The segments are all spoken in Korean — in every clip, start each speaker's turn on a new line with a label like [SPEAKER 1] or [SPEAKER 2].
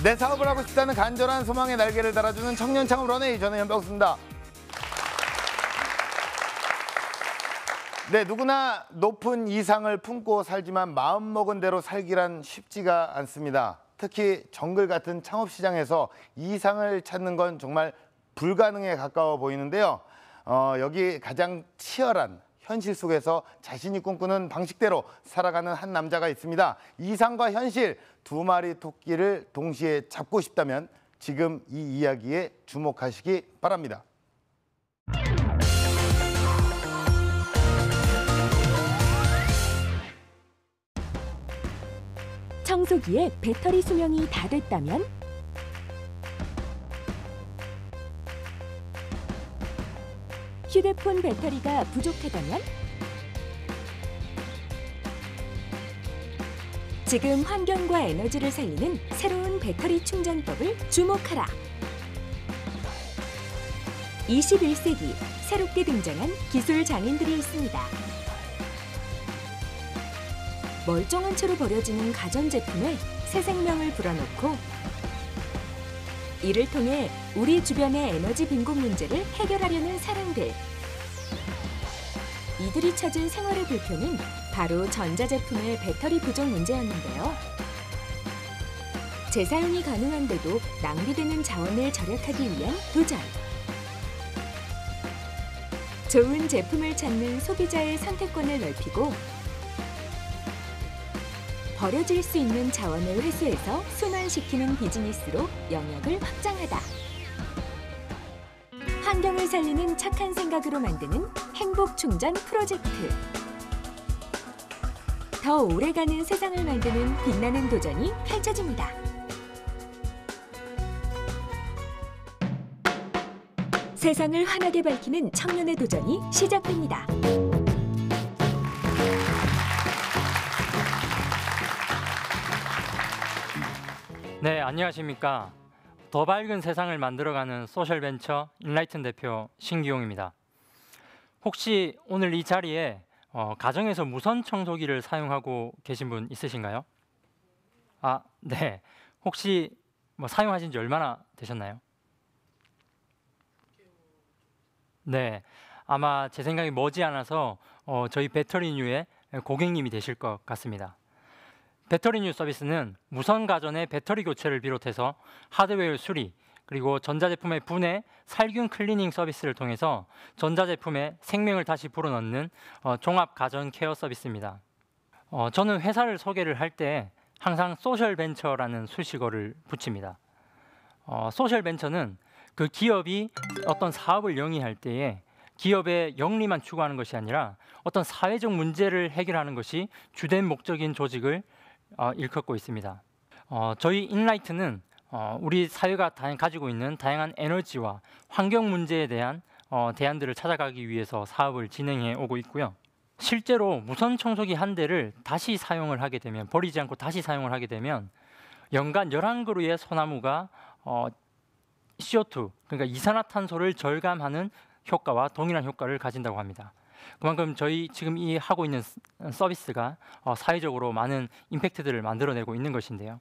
[SPEAKER 1] 내 사업을 하고 싶다는 간절한 소망의 날개를 달아주는 청년 창업 런웨이, 저는 연병수입니다. 네, 누구나 높은 이상을 품고 살지만 마음먹은 대로 살기란 쉽지가 않습니다. 특히 정글 같은 창업 시장에서 이상을 찾는 건 정말 불가능에 가까워 보이는데요. 여기 가장 치열한 현실 속에서 자신이 꿈꾸는 방식대로 살아가는 한 남자가 있습니다. 이상과 현실 두 마리 토끼를 동시에 잡고 싶다면 지금 이 이야기에 주목하시기 바랍니다.
[SPEAKER 2] 청소기의 배터리 수명이 다 됐다면? 휴대폰 배터리가 부족하다면? 지금 환경과 에너지를 살리는 새로운 배터리 충전법을 주목하라. 21세기 새롭게 등장한 기술 장인들이 있습니다. 멀쩡한 채로 버려지는 가전제품에 새 생명을 불어넣고 이를 통해 우리 주변의 에너지 빈곤 문제를 해결하려는 사람들. 이들이 찾은 생활의 불편은 바로 전자제품의 배터리 부족 문제였는데요. 재사용이 가능한데도 낭비되는 자원을 절약하기 위한 도전. 좋은 제품을 찾는 소비자의 선택권을 넓히고 버려질 수 있는 자원을 회수해서 순환시키는 비즈니스로 영역을 확장하다. 환경을 살리는 착한 생각으로 만드는 행복충전 프로젝트. 더 오래가는 세상을 만드는 빛나는 도전이 펼쳐집니다. 세상을 환하게 밝히는 청년의 도전이 시작됩니다.
[SPEAKER 3] 네, 안녕하십니까. 더 밝은 세상을 만들어가는 소셜벤처 인라이튼 대표 신기용입니다. 혹시 오늘 이 자리에 가정에서 무선 청소기를 사용하고 계신 분 있으신가요? 네. 혹시 사용하신 지 얼마나 되셨나요? 네. 아마 제 생각이 머지않아서 저희 배터리뉴의 고객님이 되실 것 같습니다. 배터리뉴 서비스는 무선 가전의 배터리 교체를 비롯해서 하드웨어 수리, 그리고 전자제품의 분해, 살균 클리닝 서비스를 통해서 전자제품에 생명을 다시 불어넣는 종합 가전 케어 서비스입니다. 저는 회사를 소개를 할 때 항상 소셜벤처라는 수식어를 붙입니다. 소셜벤처는 그 기업이 어떤 사업을 영위할 때에 기업의 영리만 추구하는 것이 아니라 어떤 사회적 문제를 해결하는 것이 주된 목적인 조직을 일컫고 있습니다. 저희 인라이트는 우리 사회가 가지고 있는 다양한 에너지와 환경 문제에 대한 대안들을 찾아가기 위해서 사업을 진행해 오고 있고요. 실제로 무선 청소기 한 대를 다시 사용을 하게 되면, 버리지 않고 다시 사용을 하게 되면 연간 11그루의 소나무가 CO2, 그러니까 이산화탄소를 절감하는 효과와 동일한 효과를 가진다고 합니다. 그만큼 저희 지금 이 하고 있는 서비스가 사회적으로 많은 임팩트들을 만들어내고 있는 것인데요.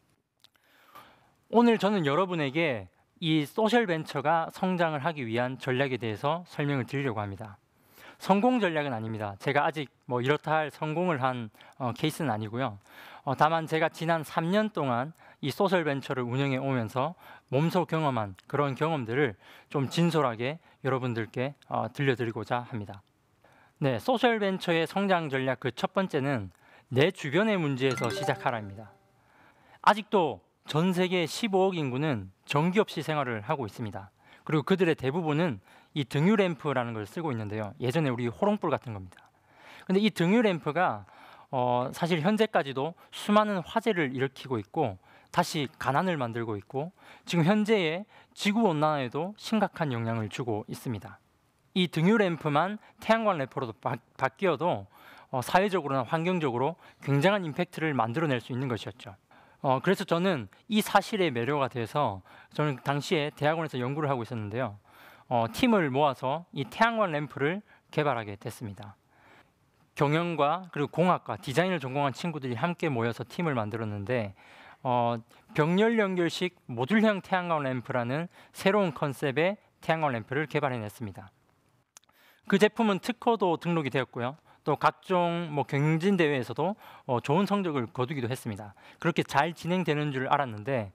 [SPEAKER 3] 오늘 저는 여러분에게 이 소셜벤처가 성장을 하기 위한 전략에 대해서 설명을 드리려고 합니다. 성공 전략은 아닙니다. 제가 아직 이렇다 할 성공을 한 케이스는 아니고요. 다만 제가 지난 3년 동안 이 소셜벤처를 운영해 오면서 몸소 경험한 그런 경험들을 좀 진솔하게 여러분들께 들려드리고자 합니다. 네, 소셜벤처의 성장 전략 그 첫 번째는 내 주변의 문제에서 시작하라입니다. 아직도 전 세계 15억 인구는 전기 없이 생활을 하고 있습니다. 그리고 그들의 대부분은 이 등유 램프라는 걸 쓰고 있는데요. 예전에 우리 호롱불 같은 겁니다. 근데 이 등유 램프가 사실 현재까지도 수많은 화재를 일으키고 있고 다시 가난을 만들고 있고 지금 현재의 지구온난화에도 심각한 영향을 주고 있습니다. 이 등유 램프만 태양광 램프로도 바뀌어도 사회적으로나 환경적으로 굉장한 임팩트를 만들어낼 수 있는 것이었죠. 그래서 저는 이 사실에 매료가 돼서 저는 당시에 대학원에서 연구를 하고 있었는데요. 팀을 모아서 이 태양광 램프를 개발하게 됐습니다. 경영과 그리고 공학과 디자인을 전공한 친구들이 함께 모여서 팀을 만들었는데 병렬 연결식 모듈형 태양광 램프라는 새로운 컨셉의 태양광 램프를 개발해냈습니다. 그 제품은 특허도 등록이 되었고요. 또 각종 경진 대회에서도 좋은 성적을 거두기도 했습니다. 그렇게 잘 진행되는 줄 알았는데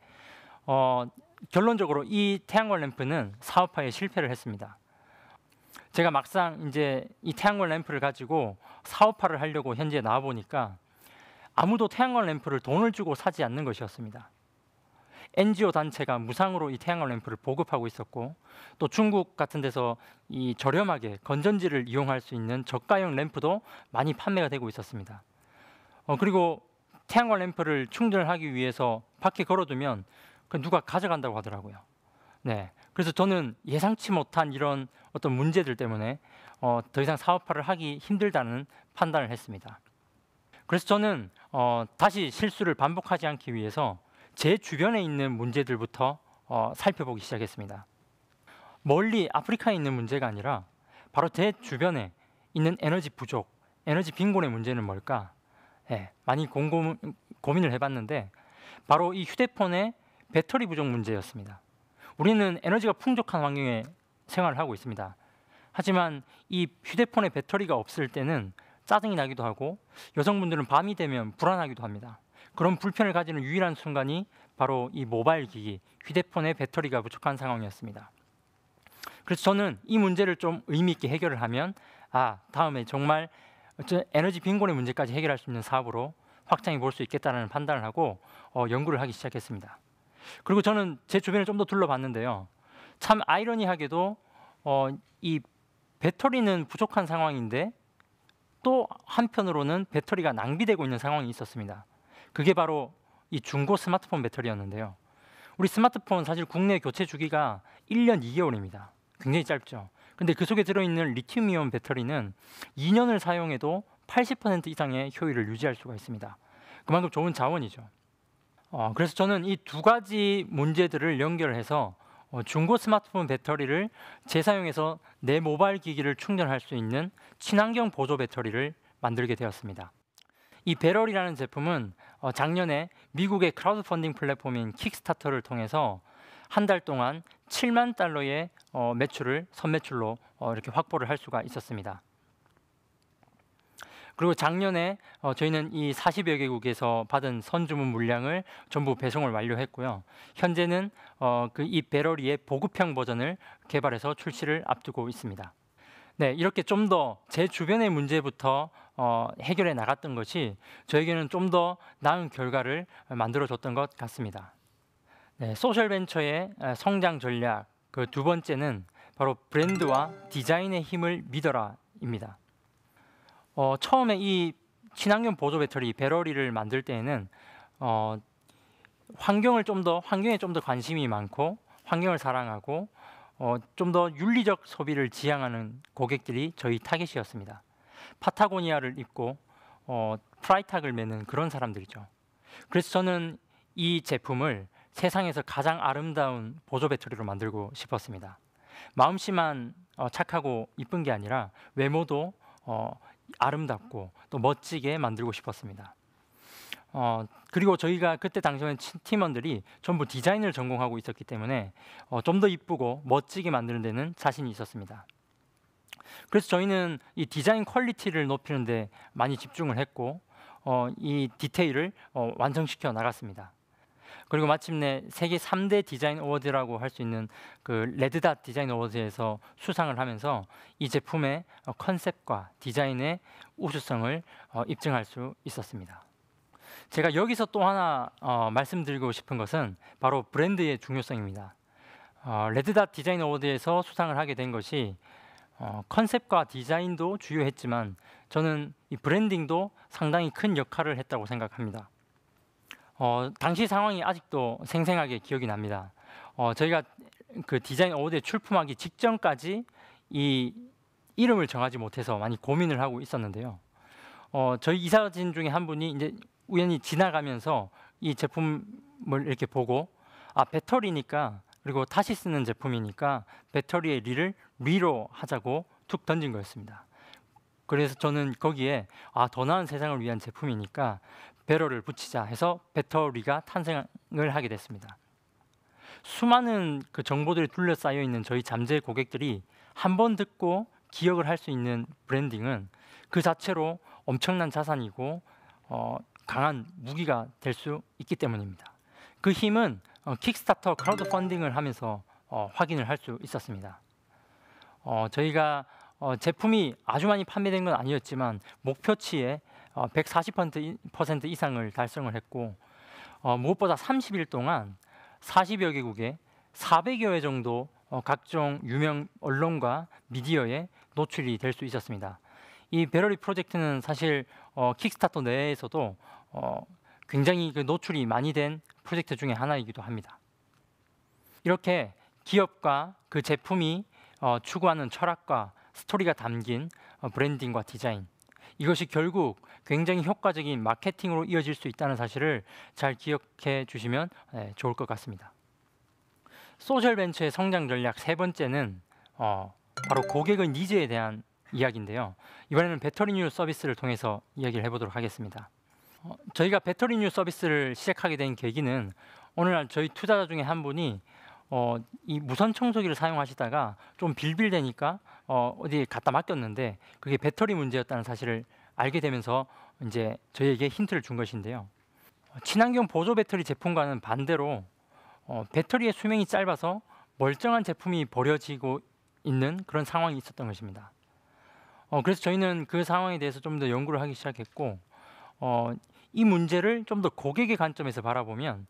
[SPEAKER 3] 결론적으로 이 태양광 램프는 사업화에 실패를 했습니다. 제가 막상 이제 이 태양광 램프를 가지고 사업화를 하려고 현지에 나와 보니까 아무도 태양광 램프를 돈을 주고 사지 않는 것이었습니다. NGO 단체가 무상으로 이 태양광 램프를 보급하고 있었고, 또 중국 같은 데서 이 저렴하게 건전지를 이용할 수 있는 저가형 램프도 많이 판매가 되고 있었습니다. 그리고 태양광 램프를 충전하기 위해서 밖에 걸어두면 누가 가져간다고 하더라고요. 네, 그래서 저는 예상치 못한 이런 어떤 문제들 때문에 더 이상 사업화를 하기 힘들다는 판단을 했습니다. 그래서 저는 다시 실수를 반복하지 않기 위해서 제 주변에 있는 문제들부터 살펴보기 시작했습니다. 멀리 아프리카에 있는 문제가 아니라 바로 제 주변에 있는 에너지 부족, 에너지 빈곤의 문제는 뭘까? 많이 고민을 해봤는데 바로 이 휴대폰의 배터리 부족 문제였습니다. 우리는 에너지가 풍족한 환경에 생활을 하고 있습니다. 하지만 이 휴대폰의 배터리가 없을 때는 짜증이 나기도 하고 여성분들은 밤이 되면 불안하기도 합니다. 그런 불편을 가지는 유일한 순간이 바로 이 모바일 기기, 휴대폰의 배터리가 부족한 상황이었습니다. 그래서 저는 이 문제를 좀 의미 있게 해결을 하면 다음에 정말 에너지 빈곤의 문제까지 해결할 수 있는 사업으로 확장해 볼 수 있겠다는 판단을 하고 연구를 하기 시작했습니다. 그리고 저는 제 주변을 좀 더 둘러봤는데요. 참 아이러니하게도 이 배터리는 부족한 상황인데 또 한편으로는 배터리가 낭비되고 있는 상황이 있었습니다. 그게 바로 이 중고 스마트폰 배터리였는데요. 우리 스마트폰 사실 국내 교체 주기가 1년 2개월입니다. 굉장히 짧죠. 근데 그 속에 들어있는 리튬이온 배터리는 2년을 사용해도 80% 이상의 효율을 유지할 수가 있습니다. 그만큼 좋은 자원이죠. 그래서 저는 이 두 가지 문제들을 연결해서 중고 스마트폰 배터리를 재사용해서 내 모바일 기기를 충전할 수 있는 친환경 보조 배터리를 만들게 되었습니다. 이 배럴이라는 제품은 작년에 미국의 크라우드 펀딩 플랫폼인 킥스타터를 통해서 한 달 동안 7만 달러의 매출을 선매출로 이렇게 확보를 할 수가 있었습니다. 그리고 작년에 저희는 이 40여 개국에서 받은 선주문 물량을 전부 배송을 완료했고요. 현재는 이 배럴이의 보급형 버전을 개발해서 출시를 앞두고 있습니다. 네, 이렇게 좀 더 제 주변의 문제부터 해결해 나갔던 것이 저에게는 좀 더 나은 결과를 만들어줬던 것 같습니다. 네, 소셜 벤처의 성장 전략 그 두 번째는 바로 브랜드와 디자인의 힘을 믿어라입니다. 처음에 이 친환경 보조 배터리 배럴이를 만들 때에는 환경에 좀 더 관심이 많고 환경을 사랑하고 좀 더 윤리적 소비를 지향하는 고객들이 저희 타겟이었습니다. 파타고니아를 입고 프라이탁을 매는 그런 사람들이죠. 그래서 저는 이 제품을 세상에서 가장 아름다운 보조 배터리로 만들고 싶었습니다. 마음씨만 착하고 이쁜 게 아니라 외모도 아름답고 또 멋지게 만들고 싶었습니다. 그리고 저희가 그때 당시에는 팀원들이 전부 디자인을 전공하고 있었기 때문에 좀 더 이쁘고 멋지게 만드는 데는 자신이 있었습니다. 그래서 저희는 이 디자인 퀄리티를 높이는 데 많이 집중을 했고 이 디테일을 완성시켜 나갔습니다. 그리고 마침내 세계 3대 디자인 어워드라고 할 수 있는 그 레드닷 디자인 어워드에서 수상을 하면서 이 제품의 컨셉과 디자인의 우수성을 입증할 수 있었습니다. 제가 여기서 또 하나 말씀드리고 싶은 것은 바로 브랜드의 중요성입니다. 레드닷 디자인 어워드에서 수상을 하게 된 것이 컨셉과 디자인도 주요했지만 저는 이 브랜딩도 상당히 큰 역할을 했다고 생각합니다. 당시 상황이 아직도 생생하게 기억이 납니다. 저희가 그 디자인 어워드에 출품하기 직전까지 이 이름을 정하지 못해서 많이 고민을 하고 있었는데요. 저희 이사진 중에 한 분이 이제 우연히 지나가면서 이 제품을 이렇게 보고 배터리니까 그리고 다시 쓰는 제품이니까 배터리의 리를 리로 하자고 툭 던진 거였습니다. 그래서 저는 거기에 더 나은 세상을 위한 제품이니까 배럴을 붙이자 해서 배터리가 탄생을 하게 됐습니다. 수많은 그 정보들이 둘러싸여 있는 저희 잠재 고객들이 한 번 듣고 기억을 할 수 있는 브랜딩은 그 자체로 엄청난 자산이고 강한 무기가 될 수 있기 때문입니다. 그 힘은 킥스타터 크라우드 펀딩을 하면서 확인을 할 수 있었습니다. 저희가 제품이 아주 많이 판매된 건 아니었지만 목표치에 140% 이상을 달성을 했고 무엇보다 30일 동안 40여 개국에 400여 회 정도 각종 유명 언론과 미디어에 노출이 될 수 있었습니다. 이 배러리 프로젝트는 사실 킥스타터 내에서도 굉장히 그 노출이 많이 된 프로젝트 중에 하나이기도 합니다. 이렇게 기업과 그 제품이 추구하는 철학과 스토리가 담긴 브랜딩과 디자인, 이것이 결국 굉장히 효과적인 마케팅으로 이어질 수 있다는 사실을 잘 기억해 주시면 좋을 것 같습니다. 소셜 벤처의 성장 전략 세 번째는 바로 고객의 니즈에 대한 이야기인데요. 이번에는 배터리뉴 서비스를 통해서 이야기를 해보도록 하겠습니다. 저희가 배터리뉴 서비스를 시작하게 된 계기는 오늘날 저희 투자자 중에 한 분이 이 무선 청소기를 사용하시다가 좀 빌빌대니까 어디에 갖다 맡겼는데 그게 배터리 문제였다는 사실을 알게 되면서 이제 저희에게 힌트를 준 것인데요. 친환경 보조 배터리 제품과는 반대로 배터리의 수명이 짧아서 멀쩡한 제품이 버려지고 있는 그런 상황이 있었던 것입니다. 그래서 저희는 그 상황에 대해서 좀 더 연구를 하기 시작했고 이 문제를 좀 더 고객의 관점에서 바라보면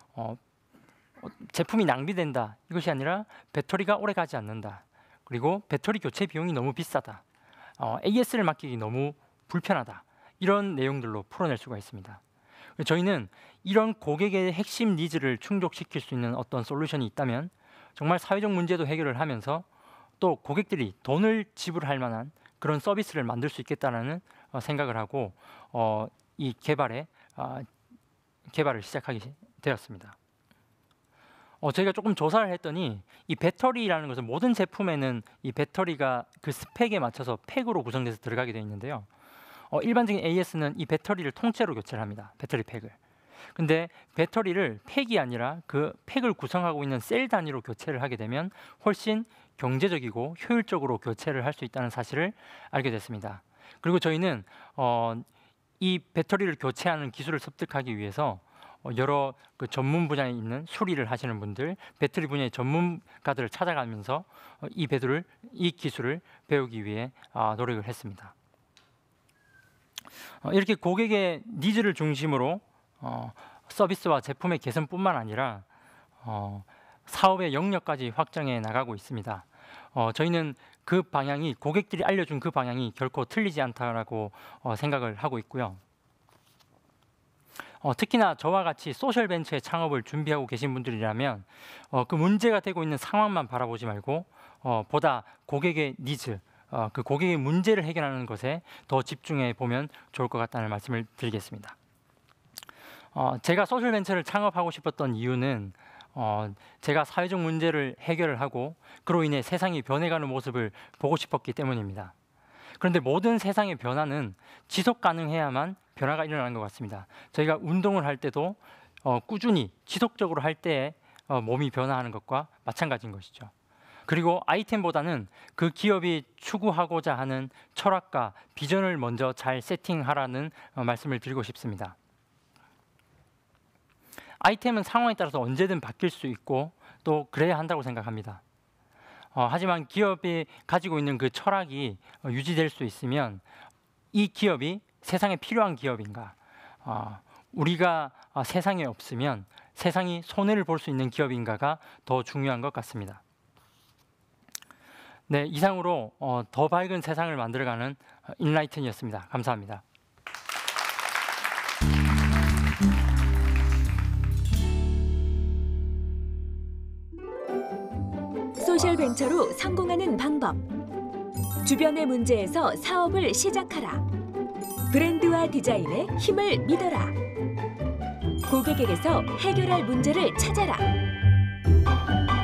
[SPEAKER 3] 제품이 낭비된다, 이것이 아니라 배터리가 오래 가지 않는다, 그리고 배터리 교체 비용이 너무 비싸다, AS를 맡기기 너무 불편하다, 이런 내용들로 풀어낼 수가 있습니다. 저희는 이런 고객의 핵심 니즈를 충족시킬 수 있는 어떤 솔루션이 있다면 정말 사회적 문제도 해결을 하면서 또 고객들이 돈을 지불할 만한 그런 서비스를 만들 수 있겠다는 생각을 하고 이 개발을 시작하게 되었습니다. 저희가 조금 조사를 했더니 이 배터리라는 것은 모든 제품에는 이 배터리가 그 스펙에 맞춰서 팩으로 구성돼서 들어가게 되어 있는데요. 일반적인 AS는 이 배터리를 통째로 교체를 합니다. 배터리 팩을. 근데 배터리를 팩이 아니라 그 팩을 구성하고 있는 셀 단위로 교체를 하게 되면 훨씬 경제적이고 효율적으로 교체를 할 수 있다는 사실을 알게 됐습니다. 그리고 저희는 이 배터리를 교체하는 기술을 습득하기 위해서 여러 그 전문 분야에 있는 수리를 하시는 분들, 배터리 분야의 전문가들을 찾아가면서 이 기술을 배우기 위해 노력을 했습니다. 이렇게 고객의 니즈를 중심으로 서비스와 제품의 개선뿐만 아니라 사업의 영역까지 확장해 나가고 있습니다. 저희는 그 방향이, 고객들이 알려준 그 방향이 결코 틀리지 않다라고 생각을 하고 있고요. 특히나 저와 같이 소셜 벤처의 창업을 준비하고 계신 분들이라면 그 문제가 되고 있는 상황만 바라보지 말고 보다 고객의 니즈, 그 고객의 문제를 해결하는 것에 더 집중해 보면 좋을 것 같다는 말씀을 드리겠습니다. 제가 소셜 벤처를 창업하고 싶었던 이유는 제가 사회적 문제를 해결을 하고 그로 인해 세상이 변해가는 모습을 보고 싶었기 때문입니다. 그런데 모든 세상의 변화는 지속 가능해야만 변화가 일어나는 것 같습니다. 저희가 운동을 할 때도 꾸준히 지속적으로 할 때에 몸이 변화하는 것과 마찬가지인 것이죠. 그리고 아이템보다는 그 기업이 추구하고자 하는 철학과 비전을 먼저 잘 세팅하라는 말씀을 드리고 싶습니다. 아이템은 상황에 따라서 언제든 바뀔 수 있고 또 그래야 한다고 생각합니다. 하지만 기업이 가지고 있는 그 철학이 유지될 수 있으면 이 기업이 세상에 필요한 기업인가, 우리가 세상에 없으면 세상이 손해를 볼 수 있는 기업인가가 더 중요한 것 같습니다. 네, 이상으로 더 밝은 세상을 만들어가는 인라이튼이었습니다. 감사합니다.
[SPEAKER 2] 소셜 벤처로 성공하는 방법. 주변의 문제에서 사업을 시작하라. 브랜드와 디자인에 힘을 믿어라. 고객에게서 해결할 문제를 찾아라.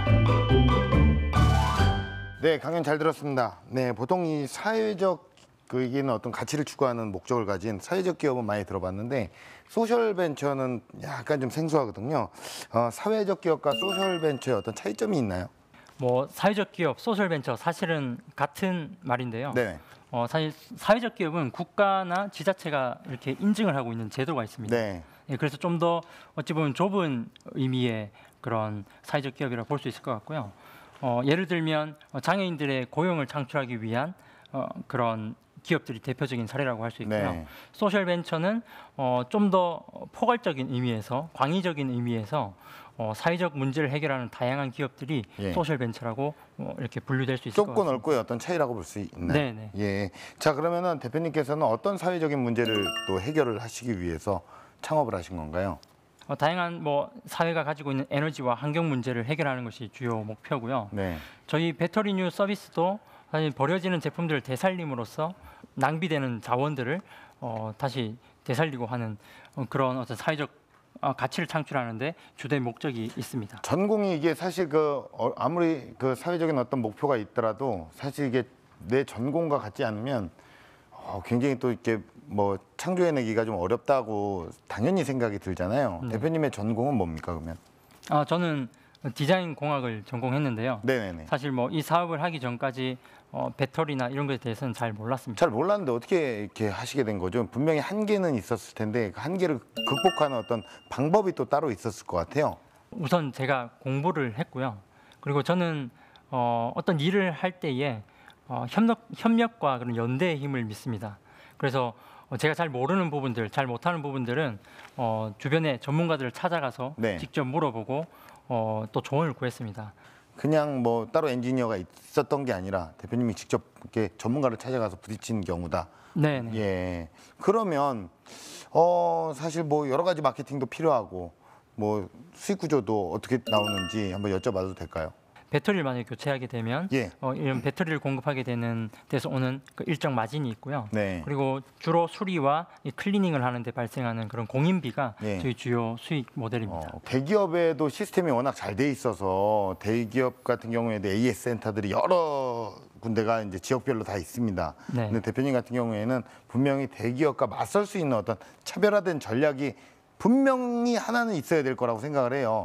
[SPEAKER 1] 네, 강연 잘 들었습니다. 네, 보통 이 사회적 그에는 어떤 가치를 추구하는 목적을 가진 사회적 기업은 많이 들어봤는데 소셜 벤처는 약간 좀 생소하거든요. 사회적 기업과 소셜 벤처의 어떤 차이점이 있나요?
[SPEAKER 3] 뭐 사회적 기업, 소셜 벤처 사실은 같은 말인데요.
[SPEAKER 1] 네.
[SPEAKER 3] 사실 사회적 기업은 국가나 지자체가 이렇게 인증을 하고 있는 제도가 있습니다.
[SPEAKER 1] 네.
[SPEAKER 3] 예, 그래서 좀 더 어찌 보면 좁은 의미의 그런 사회적 기업이라고 볼 수 있을 것 같고요. 예를 들면 장애인들의 고용을 창출하기 위한 그런 기업들이 대표적인 사례라고 할 수 있고요.
[SPEAKER 1] 네.
[SPEAKER 3] 소셜 벤처는 좀 더 포괄적인 의미에서 광의적인 의미에서 사회적 문제를 해결하는 다양한 기업들이
[SPEAKER 1] 예.
[SPEAKER 3] 소셜 벤처라고 이렇게 분류될 수 있을 것
[SPEAKER 1] 좁고
[SPEAKER 3] 같습니다.
[SPEAKER 1] 넓고의 어떤 차이라고 볼 수 있나요?
[SPEAKER 3] 네네.
[SPEAKER 1] 예. 자, 그러면은 대표님께서는 어떤 사회적인 문제를 또 해결을 하시기 위해서 창업을 하신 건가요?
[SPEAKER 3] 다양한 뭐 사회가 가지고 있는 에너지와 환경 문제를 해결하는 것이 주요 목표고요.
[SPEAKER 1] 네.
[SPEAKER 3] 저희 배터리뉴 서비스도 사실 버려지는 제품들을 되살림으로써 낭비되는 자원들을 다시 되살리고 하는 그런 어떤 사회적 가치를 창출하는데 주된 목적이 있습니다.
[SPEAKER 1] 전공이 이게 사실 아무리 그 사회적인 어떤 목표가 있더라도 사실 이게 내 전공과 같지 않으면 굉장히 또 이렇게 뭐 창조해내기가 좀 어렵다고 당연히 생각이 들잖아요.
[SPEAKER 3] 네.
[SPEAKER 1] 대표님의 전공은 뭡니까 그러면?
[SPEAKER 3] 저는 디자인 공학을 전공했는데요.
[SPEAKER 1] 네네네.
[SPEAKER 3] 사실 뭐 이 사업을 하기 전까지 배터리나 이런 것에 대해서는 잘 몰랐습니다.
[SPEAKER 1] 잘 몰랐는데 어떻게 이렇게 하시게 된 거죠? 분명히 한계는 있었을 텐데 그 한계를 극복하는 어떤 방법이 또 따로 있었을 것 같아요.
[SPEAKER 3] 우선 제가 공부를 했고요. 그리고 저는 어떤 일을 할 때에 협력과 그런 연대의 힘을 믿습니다. 그래서 제가 잘 모르는 부분들, 잘 못하는 부분들은 주변의 전문가들을 찾아가서
[SPEAKER 1] 네.
[SPEAKER 3] 직접 물어보고 또 조언을 구했습니다.
[SPEAKER 1] 그냥 뭐 따로 엔지니어가 있었던 게 아니라 대표님이 직접 이렇게 전문가를 찾아가서 부딪힌 경우다.
[SPEAKER 3] 네.
[SPEAKER 1] 예. 그러면 사실 뭐 여러 가지 마케팅도 필요하고 뭐 수익 구조도 어떻게 나오는지 한번 여쭤봐도 될까요?
[SPEAKER 3] 배터리를 만약에 교체하게 되면
[SPEAKER 1] 예.
[SPEAKER 3] 이런 배터리를 공급하게 되는 데서 오는 그 일정 마진이 있고요.
[SPEAKER 1] 네.
[SPEAKER 3] 그리고 주로 수리와 이 클리닝을 하는데 발생하는 그런 공인비가
[SPEAKER 1] 예.
[SPEAKER 3] 저희 주요 수익 모델입니다.
[SPEAKER 1] 대기업에도 시스템이 워낙 잘 돼 있어서 대기업 같은 경우에도 AS 센터들이 여러 군데가 이제 지역별로 다 있습니다.
[SPEAKER 3] 네.
[SPEAKER 1] 근데 대표님 같은 경우에는 분명히 대기업과 맞설 수 있는 어떤 차별화된 전략이 분명히 하나는 있어야 될 거라고 생각을 해요.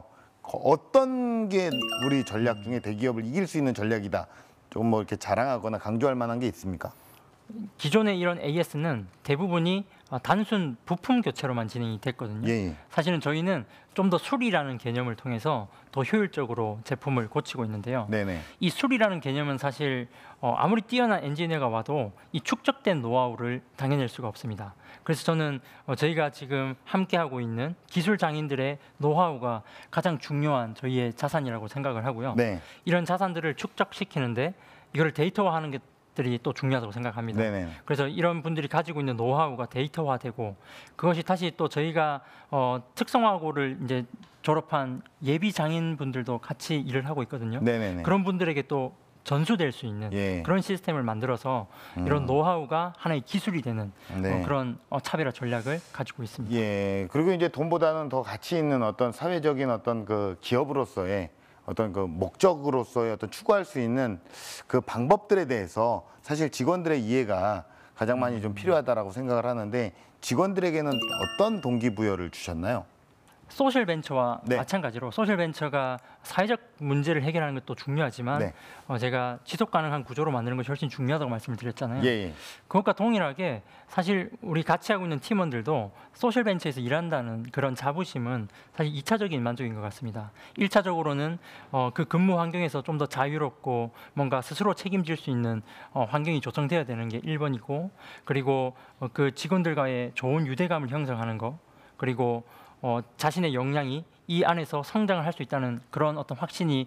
[SPEAKER 1] 어떤 게 우리 전략 중에 대기업을 이길 수 있는 전략이다. 조금 뭐 이렇게 자랑하거나 강조할 만한 게 있습니까?
[SPEAKER 3] 기존의 이런 AS는 대부분이 단순 부품 교체로만 진행이 됐거든요.
[SPEAKER 1] 예.
[SPEAKER 3] 사실은 저희는 좀 더 수리라는 개념을 통해서 더 효율적으로 제품을 고치고 있는데요.
[SPEAKER 1] 네네.
[SPEAKER 3] 이 수리라는 개념은 사실 아무리 뛰어난 엔지니어가 와도 이 축적된 노하우를 당해낼 수가 없습니다. 그래서 저는 저희가 지금 함께하고 있는 기술 장인들의 노하우가 가장 중요한 저희의 자산이라고 생각을 하고요.
[SPEAKER 1] 네.
[SPEAKER 3] 이런 자산들을 축적시키는데 이걸 데이터화하는 것들이 또 중요하다고 생각합니다.
[SPEAKER 1] 네네.
[SPEAKER 3] 그래서 이런 분들이 가지고 있는 노하우가 데이터화되고 그것이 다시 또 저희가 특성화고를 이제 졸업한 예비 장인분들도 같이 일을 하고 있거든요.
[SPEAKER 1] 네네네.
[SPEAKER 3] 그런 분들에게 또 전수될 수 있는
[SPEAKER 1] 예.
[SPEAKER 3] 그런 시스템을 만들어서 이런 노하우가 하나의 기술이 되는
[SPEAKER 1] 네.
[SPEAKER 3] 그런 차별화 전략을 가지고 있습니다.
[SPEAKER 1] 예. 그리고 이제 돈보다는 더 가치 있는 어떤 사회적인 어떤 그 기업으로서의 어떤 그 목적으로서의 어떤 추구할 수 있는 그 방법들에 대해서 사실 직원들의 이해가 가장 많이 좀 필요하다라고 생각을 하는데 직원들에게는 어떤 동기부여를 주셨나요?
[SPEAKER 3] 소셜 벤처와
[SPEAKER 1] 네.
[SPEAKER 3] 마찬가지로 소셜 벤처가 사회적 문제를 해결하는 것도 중요하지만
[SPEAKER 1] 네.
[SPEAKER 3] 제가 지속 가능한 구조로 만드는 것이 훨씬 중요하다고 말씀을 드렸잖아요.
[SPEAKER 1] 예.
[SPEAKER 3] 그것과 동일하게 사실 우리 같이 하고 있는 팀원들도 소셜 벤처에서 일한다는 그런 자부심은 사실 2차적인 만족인 것 같습니다. 1차적으로는 그 근무 환경에서 좀 더 자유롭고 뭔가 스스로 책임질 수 있는 환경이 조성되어야 되는 게 1번이고 그리고 그 직원들과의 좋은 유대감을 형성하는 거 그리고 자신의 역량이 이 안에서 성장을 할 수 있다는 그런 어떤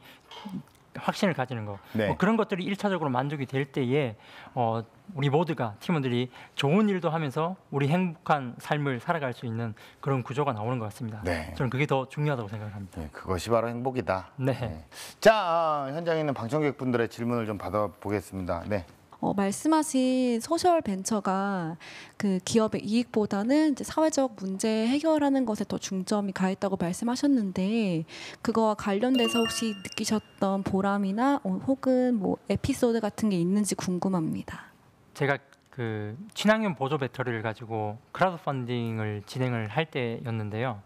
[SPEAKER 3] 확신을 가지는 거
[SPEAKER 1] 네.
[SPEAKER 3] 그런 것들이 1차적으로 만족이 될 때에 우리 모두가 팀원들이 좋은 일도 하면서 우리 행복한 삶을 살아갈 수 있는 그런 구조가 나오는 것 같습니다.
[SPEAKER 1] 네.
[SPEAKER 3] 저는 그게 더 중요하다고 생각을 합니다.
[SPEAKER 1] 네, 그것이 바로 행복이다.
[SPEAKER 3] 네.
[SPEAKER 1] 자, 현장에 있는 방청객분들의 질문을 좀 받아보겠습니다. 네.
[SPEAKER 4] 말씀하신 소셜 벤처가 그 기업의 이익보다는 이제 사회적 문제 해결하는 것에 더 중점이 가 있다고 말씀하셨는데 그거와 관련돼서 혹시 느끼셨던 보람이나 혹은 뭐 에피소드 같은 게 있는지 궁금합니다.
[SPEAKER 3] 제가 그 친환경 보조 배터리를 가지고 크라우드 펀딩을 진행을 할 때였는데요.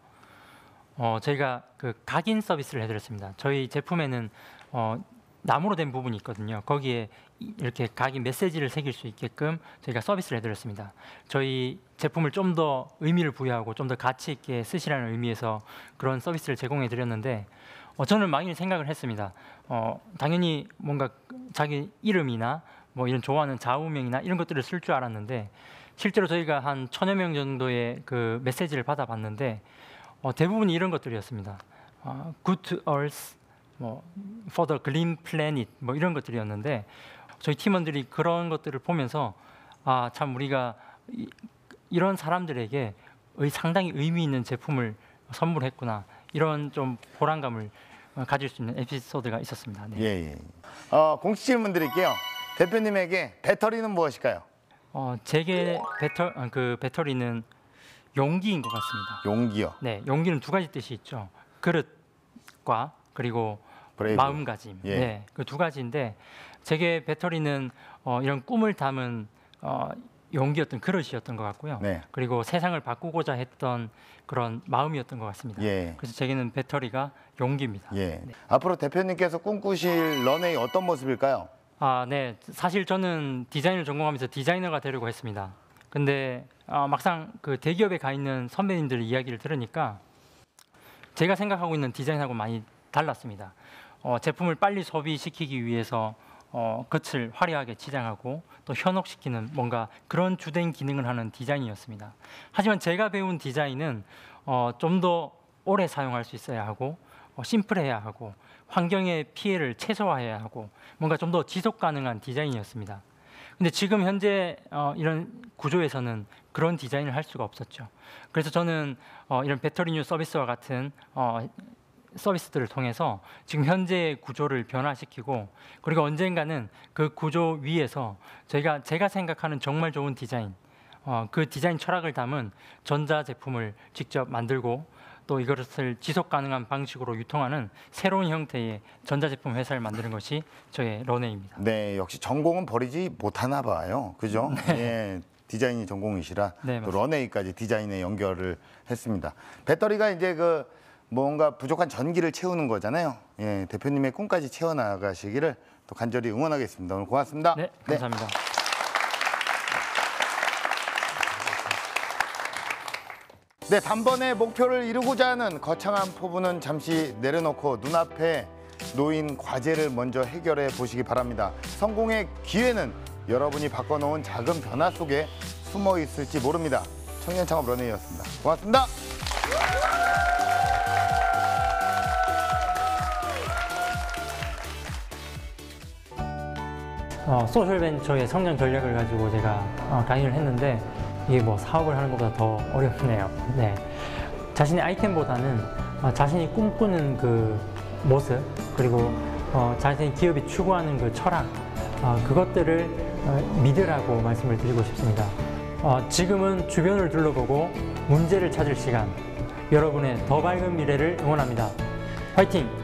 [SPEAKER 3] 저희가 그 각인 서비스를 해드렸습니다. 저희 제품에는 나무로 된 부분이 있거든요. 거기에 이렇게 각인 메시지를 새길 수 있게끔 저희가 서비스를 해드렸습니다. 저희 제품을 좀 더 의미를 부여하고 좀 더 가치 있게 쓰시라는 의미에서 그런 서비스를 제공해 드렸는데 저는 막연히 생각을 했습니다. 당연히 뭔가 자기 이름이나 뭐 이런 좋아하는 좌우명이나 이런 것들을 쓸 줄 알았는데 실제로 저희가 한 1000여 명 정도의 그 메시지를 받아봤는데 대부분이 이런 것들이었습니다. Good to Earth, 뭐 For the Green Planet, 뭐 이런 것들이었는데 저희 팀원들이 그런 것들을 보면서 참 우리가 이런 사람들에게 상당히 의미 있는 제품을 선물했구나, 이런 좀 보람감을 가질 수 있는 에피소드가 있었습니다. 네.
[SPEAKER 1] 예. 공식 질문 드릴게요. 대표님에게 배터리는 무엇일까요?
[SPEAKER 3] 제게 배터리는 용기인 것 같습니다.
[SPEAKER 1] 용기요.
[SPEAKER 3] 네, 용기는 두 가지 뜻이 있죠. 그릇과 그리고
[SPEAKER 1] 브레이브.
[SPEAKER 3] 마음가짐.
[SPEAKER 1] 예.
[SPEAKER 3] 네, 그 두 가지인데 제게 배터리는 이런 꿈을 담은 용기였던 그릇이었던 것 같고요.
[SPEAKER 1] 네.
[SPEAKER 3] 그리고 세상을 바꾸고자 했던 그런 마음이었던 것 같습니다.
[SPEAKER 1] 예.
[SPEAKER 3] 그래서 제게는 배터리가 용기입니다.
[SPEAKER 1] 예. 앞으로 대표님께서 꿈꾸실 런웨이 어떤 모습일까요?
[SPEAKER 3] 네. 사실 저는 디자인을 전공하면서 디자이너가 되려고 했습니다. 근데 막상 그 대기업에 가 있는 선배님들 이야기를 들으니까 제가 생각하고 있는 디자인하고 많이 달랐습니다. 제품을 빨리 소비시키기 위해서 겉을 화려하게 치장하고 또 현혹시키는 뭔가 그런 주된 기능을 하는 디자인이었습니다. 하지만 제가 배운 디자인은 좀 더 오래 사용할 수 있어야 하고 심플해야 하고 환경의 피해를 최소화해야 하고 뭔가 좀 더 지속 가능한 디자인이었습니다. 근데 지금 현재 이런 구조에서는 그런 디자인을 할 수가 없었죠. 그래서 저는 이런 배터리뉴 서비스와 같은 서비스들을 통해서 지금 현재의 구조를 변화시키고 그리고 언젠가는 그 구조 위에서 제가 생각하는 정말 좋은 디자인, 그 디자인 철학을 담은 전자 제품을 직접 만들고 또 이것을 지속 가능한 방식으로 유통하는 새로운 형태의 전자제품 회사를 만드는 것이 저의 런웨이입니다.
[SPEAKER 1] 네, 역시 전공은 버리지 못하나 봐요. 그죠? 네. 예, 디자인이 전공이시라
[SPEAKER 3] 네,
[SPEAKER 1] 또 런웨이까지 디자인에 연결을 했습니다. 배터리가 이제 그 뭔가 부족한 전기를 채우는 거잖아요. 예, 대표님의 꿈까지 채워나가시기를 또 간절히 응원하겠습니다. 오늘 고맙습니다.
[SPEAKER 3] 네, 감사합니다.
[SPEAKER 1] 네, 단번에 목표를 이루고자 하는 거창한 포부는 잠시 내려놓고 눈앞에 놓인 과제를 먼저 해결해 보시기 바랍니다. 성공의 기회는 여러분이 바꿔놓은 작은 변화 속에 숨어 있을지 모릅니다. 청년 창업 런웨이였습니다. 고맙습니다.
[SPEAKER 3] 소셜벤처의 성장 전략을 가지고 제가 강의를 했는데 이게 뭐 사업을 하는 것보다 더 어렵네요. 네, 자신의 아이템보다는 자신이 꿈꾸는 그 모습 그리고 자신의 기업이 추구하는 그 철학 그것들을 믿으라고 말씀을 드리고 싶습니다. 지금은 주변을 둘러보고 문제를 찾을 시간. 여러분의 더 밝은 미래를 응원합니다. 화이팅!